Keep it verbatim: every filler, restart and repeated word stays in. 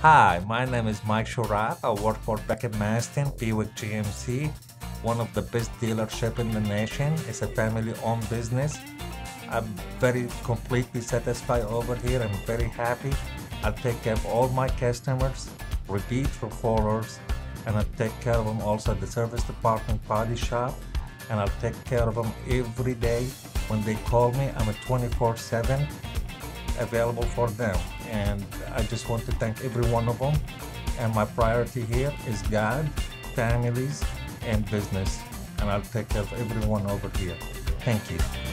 Hi, my name is Mike Shurat. I work for Beckett Maston, Buick G M C, one of the best dealership in the nation. It's a family-owned business. I'm very completely satisfied over here. I'm very happy. I take care of all my customers, repeat referrals, and I take care of them also at the service department body shop. And I'll take care of them every day. When they call me, I'm a twenty-four seven available for them. And I just want to thank every one of them. And my priority here is God, families, and business. And I'll take care of everyone over here. Thank you.